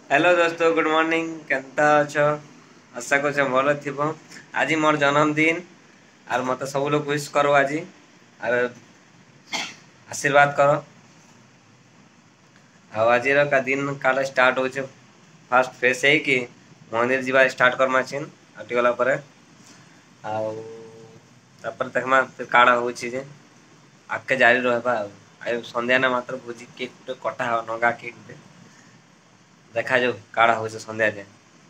Hello दोस्तों, good morning. केनता अଛ? आशा कर भल थी। आज मोर जन्मदिन और मत सब लोग विश करो आज और आशीर्वाद करो। आज का दिन काल स्टार्ट हो फास्ट फ्रेश है कि मंदिर जावा स्टार्ट करमा छिन आटिगला पर देखमा फिर काड़ा हो आगे जारी रहबा। संध्या ना मात्र भोजी केक गुटे कटा हो नगा केक गुटे देखा जाऊ काड़ा हो संध्या जाए।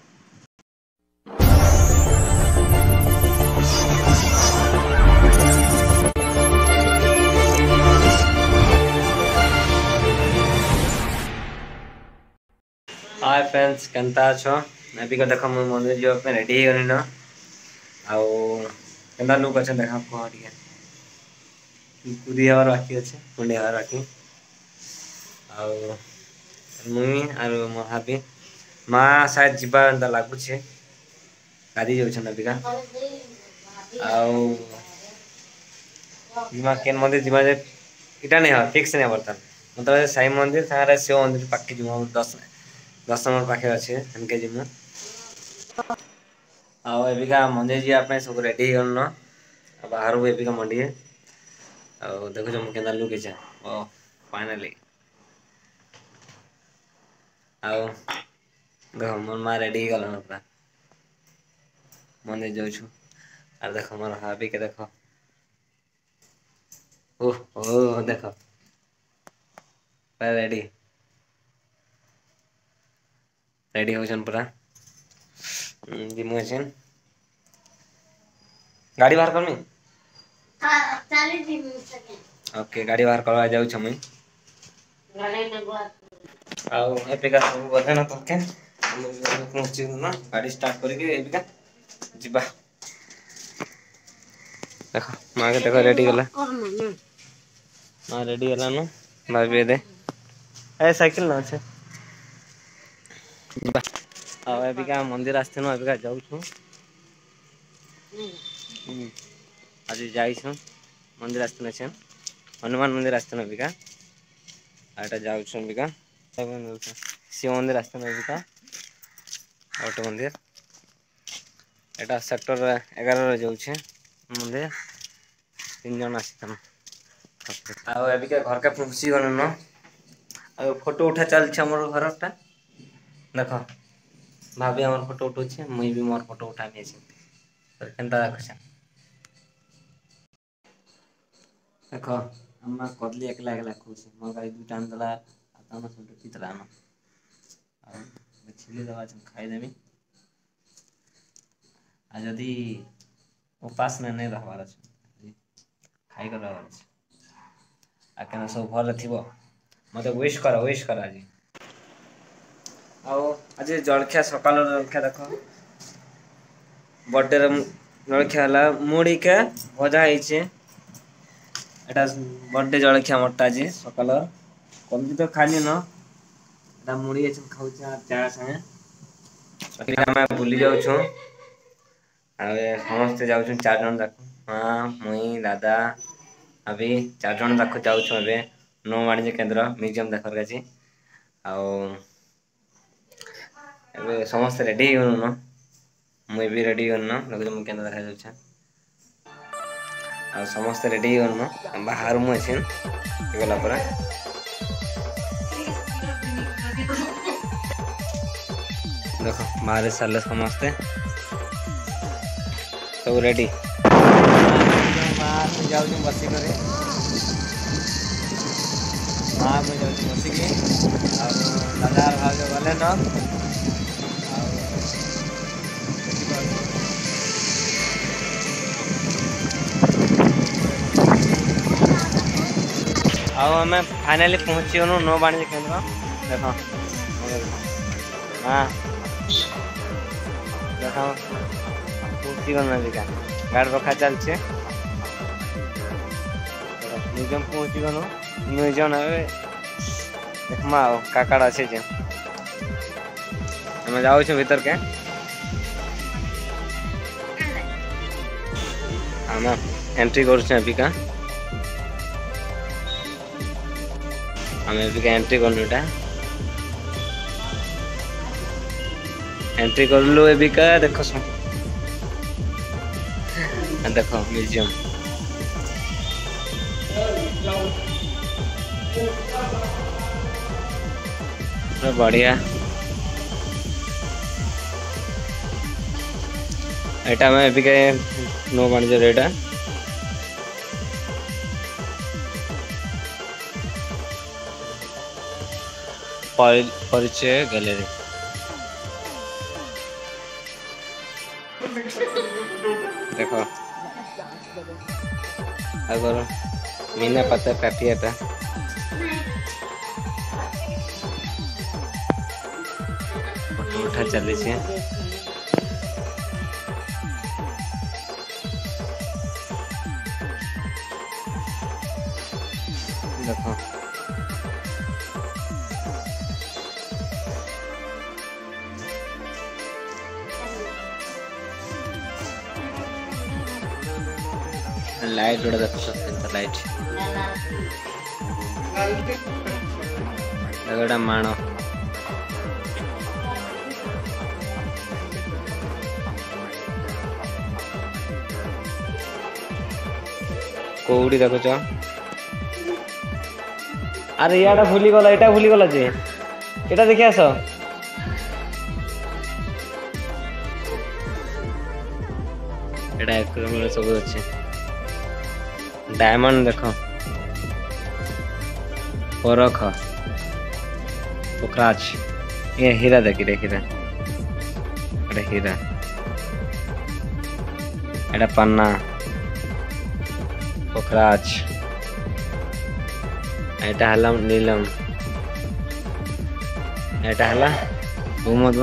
हाय फ्रेंड्स, केनता अछो? अभी का देखो मु मंदिर जो पे रेडी ही गनी न आउ केनता लुक अच्छा देखा को ठीक कुदी हवर बाकी अच्छे कुंडी हवर बाकी आउ मुई आर मोर हाबी माँ शायद जीवा एंता लागुछे गाड़ी जाउछन अबिका आउ जीवा केन मंदिर जीवा जे इटा नहीं हो फिक्स नहीं बर्तन मतलब साई मंदिर सारे शिव मंदिर पाके जीवा 10 नंबर पाखे अच्छे एनके जीमु आउ एबिका मंदिर जीवा पे सब रेडी गन बाहर को एबिका मंडी आउ देखो जो केनता लुक इचा ओ फाइनली आउ देखो मोर माँ रेडी गल पूरा मंदिर जाऊछु और देखो मोर हाबी के देखो ओह ओ देखो रेडी रेडी होचन पूरा जिमु अछन गाड़ी बाहर करमी ओके गाड़ी बाहर करवा जाऊ छमई आउ एपिका सब बधे न तके पहुंची न गाड़ी स्टार्ट करके एपिका जिबा देखो मां के देखो रेडी गला मां रेडी गला न भाभी दे ए साइकिल न छे जिबा आउ एपिका मंदिर आस्ते न एपिका जाऊ छु आज जाई छु मंदिर आस्ते न छे हनुमान मंदिर आस्ते न एपिका आटा जाऊ छु एपिका शिव मंदिर आस्ते न एपिका ऑटो मंदिर एटा सेक्टर 11 रे जाऊ छे मंदिर 3 जन आस्ते आउ एबिका घर के पहुंची गन न आ फोटो उठा चल छ हमर घरटा देखो भाभी हमर फोटो उठो छे मुई भी मोर फोटो उठा ने छी तो केनता देखछ देखो अम्मा कदली एकला एकला खुश मोर गाड़ी दुटा आनला आताना सब पितला न आ छिली दवा छ खाई देमी आ जदी उपास में नहीं रहबार छ खाई कर रहबार छ आ केना सब भल थिबो मते विश कर आज आओ आज जलखिया सकाल जलखिया देखो बर्थडे जलखिया हला मुड़ी के भजा हिचे एटा बर्थडे जलखिया मोटा जी सकाल कभी तो खाली न एटा मुड़ी एछन खाउ चा संगे मैं भूली जाऊ छु आ समस्त जाऊ छु 4 जन जाक मां मुई दादा अभी 4 जन जाक जाऊ छु अबे नो वाणिज्य केंद्र म्यूजियम देखर गाची आओ एबे समस्त रेडी होनु न मुई भी रेडी होनु न लगे मु केना देखा जाउ छ आ समस्त रेडी होनु न बाहर मु छिन गला पर देखो मारे साले समस्त सब रेडी मां जाऊ छु बसी करे मां में जाऊ छु बसी के और दादा भाग वाले न आओ हमें फाइनली पहुंची गनु नो वाणिज्य केंद्र देखो हां देखो पहुंची गनु अबिका गाड़ी रखा चल छे म्यूजियम पहुंची गनु म्यूजियम है देखमा काकाड़ा छे जे हम जाऊ छ भीतर के हम एंट्री करू छ अबिका हम अबिका एंट्री करनुटा एंट्री करलु एबिका देखो सब देखो म्यूजियम बढ़िया एटा में एबिका नो वाणिज्य रेटा परिचय गैलरी देखो अगर मीना पत्थर काटियाटा फोटो उठा चली छे देखो लाइट उड़ा देखो सब लाइट लगड़ा माणो कोउडी देखो छ अरे याडा भूली गला एटा भूली गला जे एटा देखि आसो एटा एक्वेरियम सब अछि डायमंड देखो परख पोखराज ये हीरा देखी रे हीरा एटा हीरा एटा पन्ना पोखराज एटा हला नीलम एटा हला भूमध्य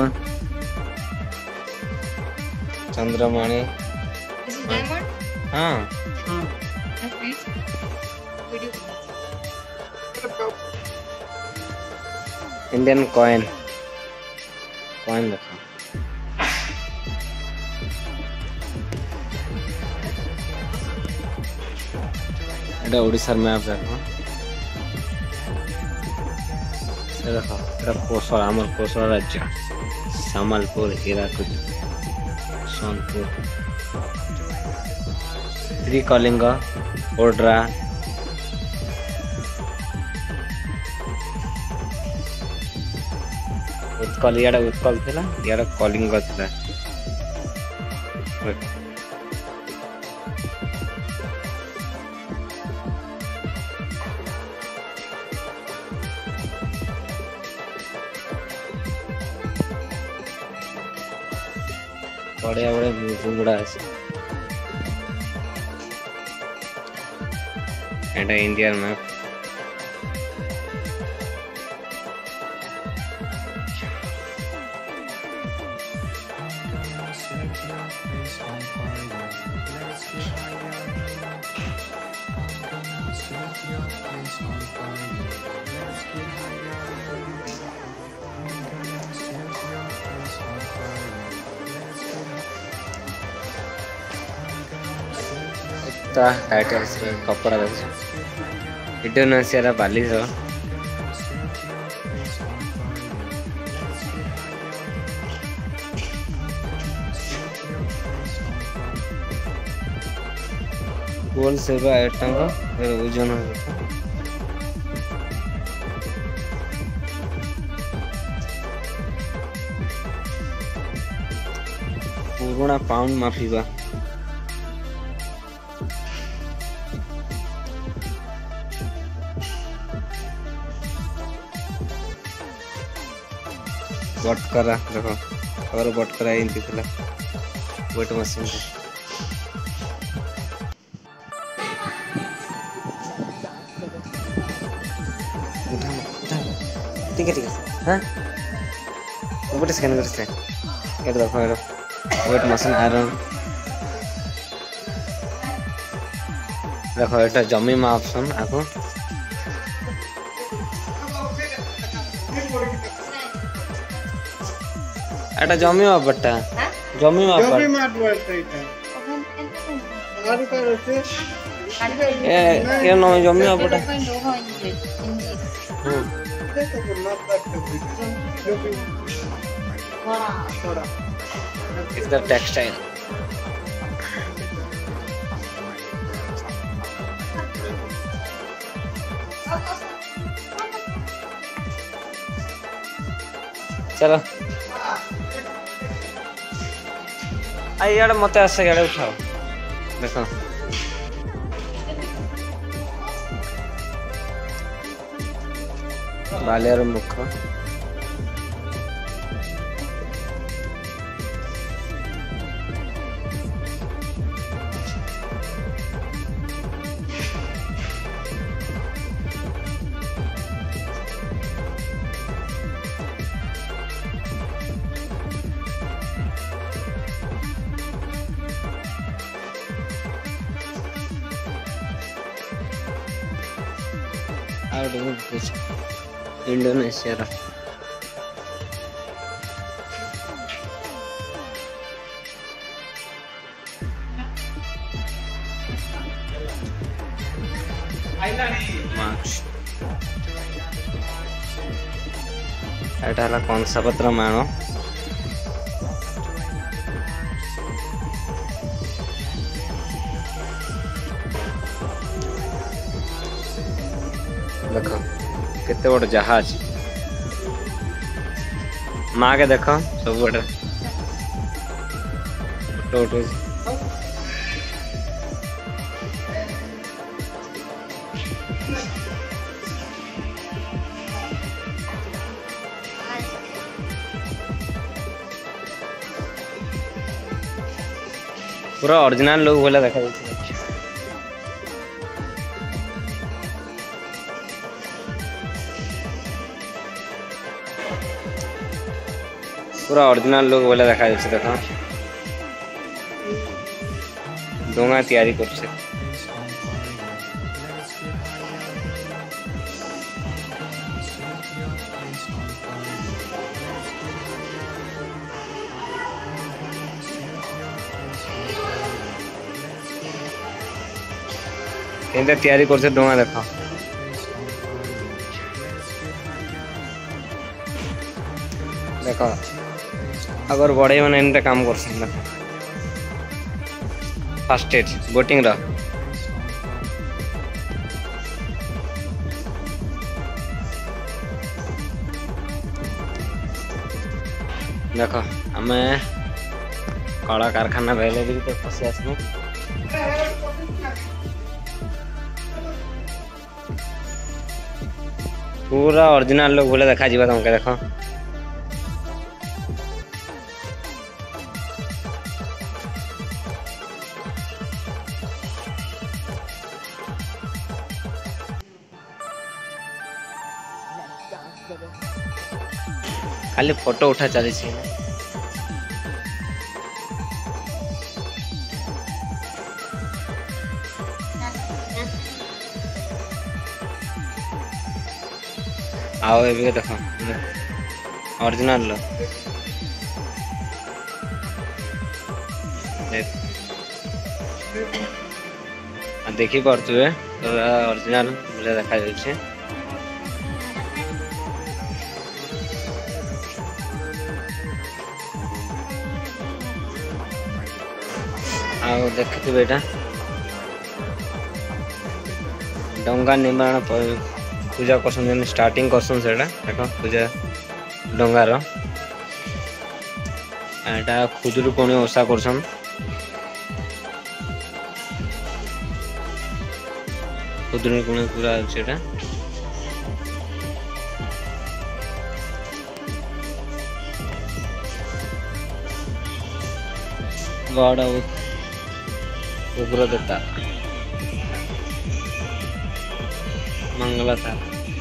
चंद्रमणि हाँ इंडियन कॉइन देखो एटा ओडिसा मैप देखो देखो कोसला आमर कोसला राज्य सामलपुर हीराकुद सोनपुर श्रीकलिंग ओड्रा उत्कल याडा उत्कल थिला याडा कलिंग थिला बढ़िया बढ़िया म्यूजियम गुड़ा আছে एंड इंडियन मैप टाइटल्स कपड़ा इंडोनेशिया बाली गोल सेवा ओजन पुराना पाउंड माफीबा बटकरा देखो और बटकरा एंती थिला वेट मशीन रे उठा ठीक है हां ऊपर स्कैन करते ये देखो वेट मशीन आयरन देखो एटा जमी मा ऑप्शन आको एटा जमी मापटा जमी मापटा ये नो जमी मापटा इधर टेक्सटाइल चलो यार मत आस इे उठाओ देख बालियार मुख इंडोनेशिया एटा कंसापत्र माण देख केते बड़ जहाज माँ के देख सब बड़े फोटो उठो पूरा ओरिजिनल लोग बोला देखा जाए पूरा ओरिजिनल लोग बोले देखा जाए देख डोंगा तैयारी कर तैयारी कर डोंगा देख देख अगर बड़े मैंने इनका काम कर फर्स्ट एड बोटिंग रा देख आम कला कारखाना बेले भी तो फसी आसनु पूरा ओरिजिनल लोग बोले देखा जीवा तुमके देख खाली फोटो उठा चली आओ ये देख ओरिजिनल लो देखी पारे तो ओरिजिनल बोले देखा जाए देखते बेटा डंगा निर्माण पूजा कर स्टार्टिंग करसन से देख पूजा डंगार एटा खुदुरुकुणी ओषा करसन खुदुरुकुणी पूरा सेटा बड़ा उग्रदत्ता मंगलता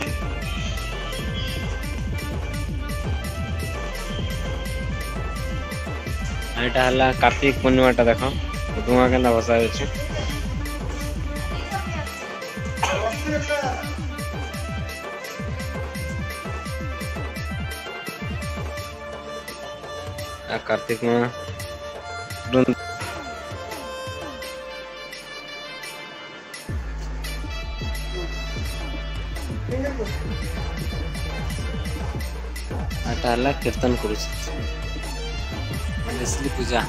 एटा हला कार्तिक पूर्णिमा टा देख धुआं के बसा कार्तिक में कीर्तन कर असली पूजा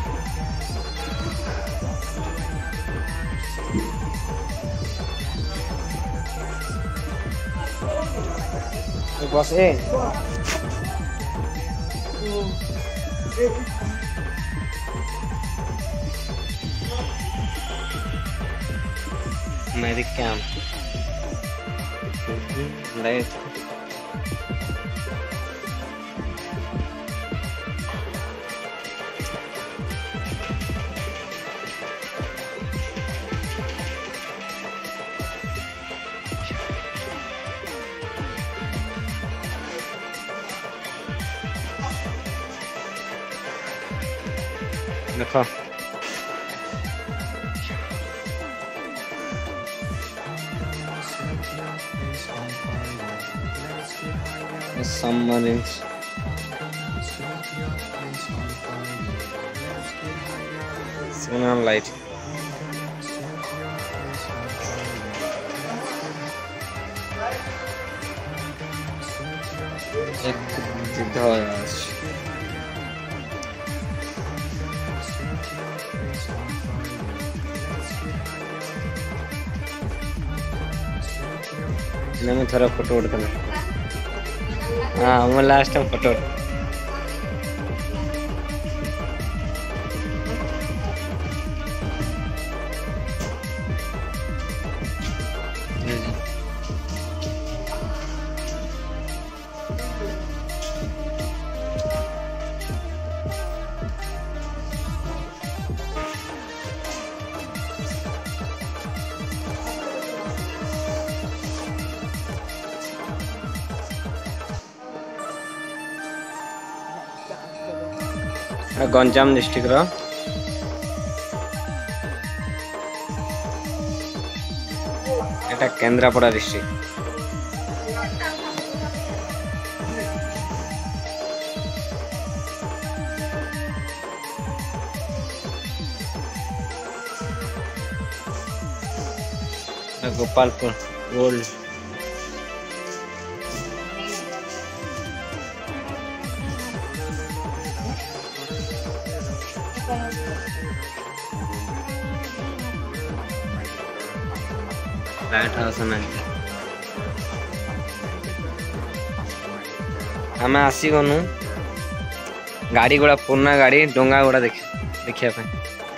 बस ए मेडिक कैंप लाइट देखो submarines signal light मैं थोड़ा फोटो उठना हाँ मैं last time photo Ganjam district रो एटा Kendrapada district Gopalpur old light house आम आसी गनु गाड़ी गुड़ा पुराना गाड़ी डोंगा गुड़ा देखिया पे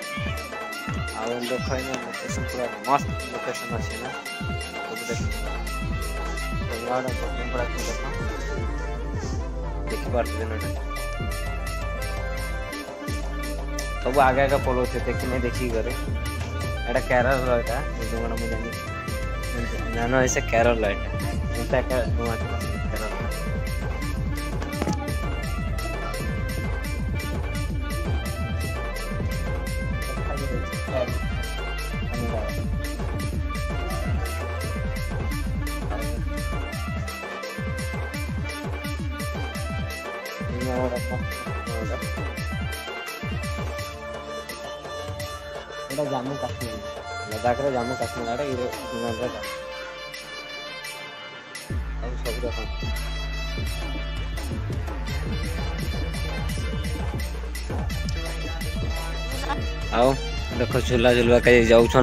देख लोकेशन पूरा मस्त लोकेशन अच्छे ना सब आगे आगे पलो देखी नहीं देखी करे एटा केरल रहा डोंगा मुझे जानो ऐसे केरल लाइट जम्मू काश्मीर लद्दाख जम्मू काश्मीर आड़े सब देख आओ देखो झूला झूलवा कहीं जाऊन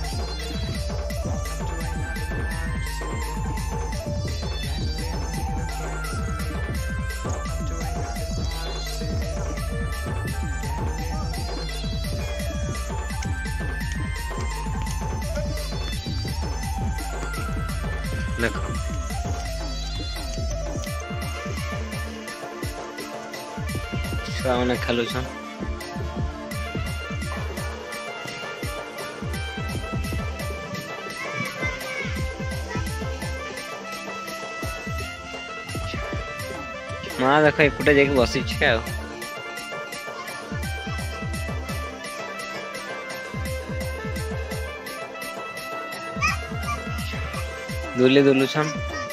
देखो छुआ मैंने खेलुन माँ देख एकुटे जाकि बसी दुली दुलुछन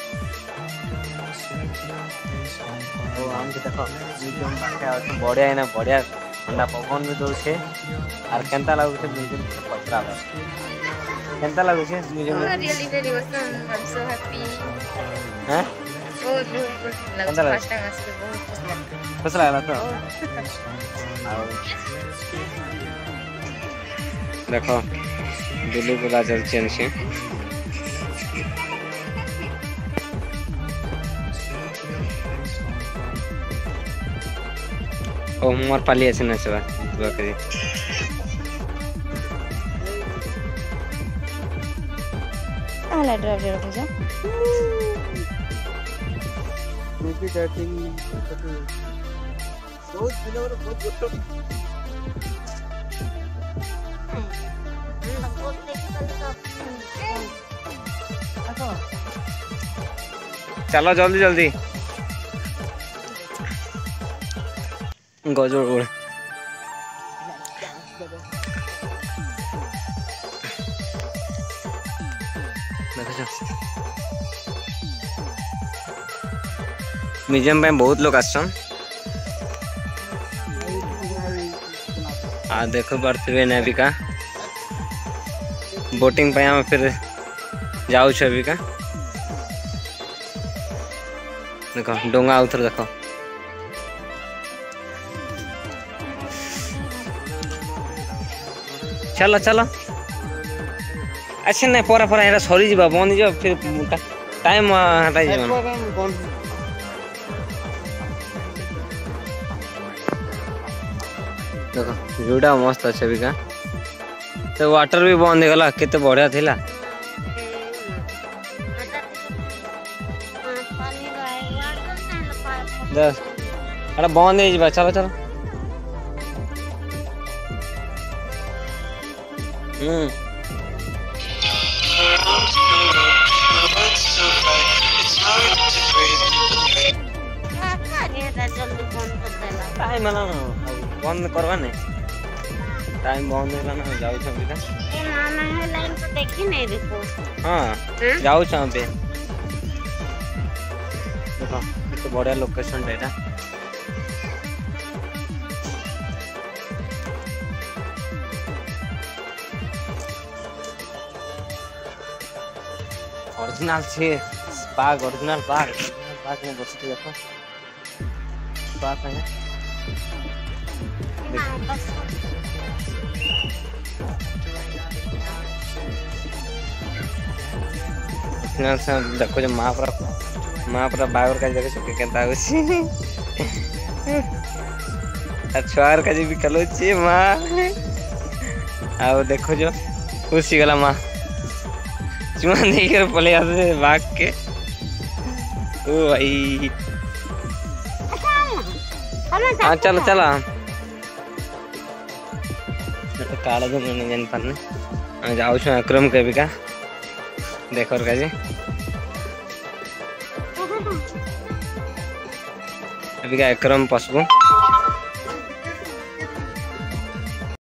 बढ़िया है ना बढ़िया ठंडा पवन भी दौड़े और केनता लगुचे म्यूजियम पचरा केनता लगुचे museum really very awesome. I'm so happy. हैं बहुत बहुत लगा फर्स्ट टाइम आके बहुत खुश लगा खुश लागला तो देखो दिल्ली बुला चलছে এনসি ও মোর পালি আছে না সবাই দোয়া করি आला ड्राइवर पूजा movie dating बहुत दिनों में बहुत गुस्सा चलो जल्दी जल्दी गजोड़ उड़ म्यूजियम में बहुत लोग आसन आ देखो बर्थवे नेविका बोटिंग पे हम फिर जाऊ छविका देखो डोंगा उतर देखो चलो चलो अच्छा नहीं परा परा एरा सरी जीवा बंद जो फिर टाइम हटाई जीवन देखो जोड़ा मस्त अच्छे भी का तो वाटर भी बंद हो गला केते बढ़िया थिला दस अरे बंद हो जीवा चलो चलो टाइम ना बंद करवा नहीं टाइम बंद होला ना जाऊ छ बिका ए मामा है लाइन तो देखी नहीं देखो हां जाऊ छ पे देखो कितना बढ़िया लोकेशन है ओरिजिनल छे पार्क ओरिजिनल पार्क में बसते देखो पार्क है देखो जो महापुरा बागर का जगह सके कहता है छुआर का जी भी कलो ची माँ आओ देखो जो खुशी गला माँ चुमा नहीं कर पले आते भाग के ओ भाई हाँ चलो चलो काला जो मैंने जान पाने जाऊ छो अक्रम के भी का देखो और काजी अभी का अक्रम पसबो